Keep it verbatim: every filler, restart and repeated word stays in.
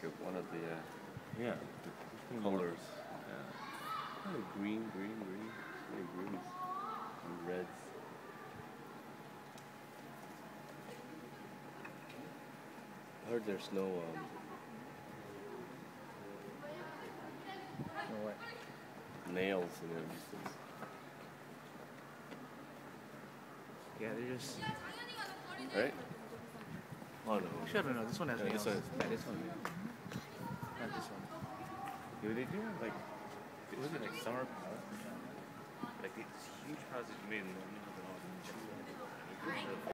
a, one of the uh, Yeah. the colors. Yeah. Oh, green, green, green. So many greens and reds. I heard there's no um. No what? Nails in it. These things. Yeah, they're just. Right? Oh no. Sure, no, no. This one has Yeah, nails. this one is- Yeah, this one. Yeah. Not this one. Dude, they do have like, it was like summer palace. Like these huge houses made in the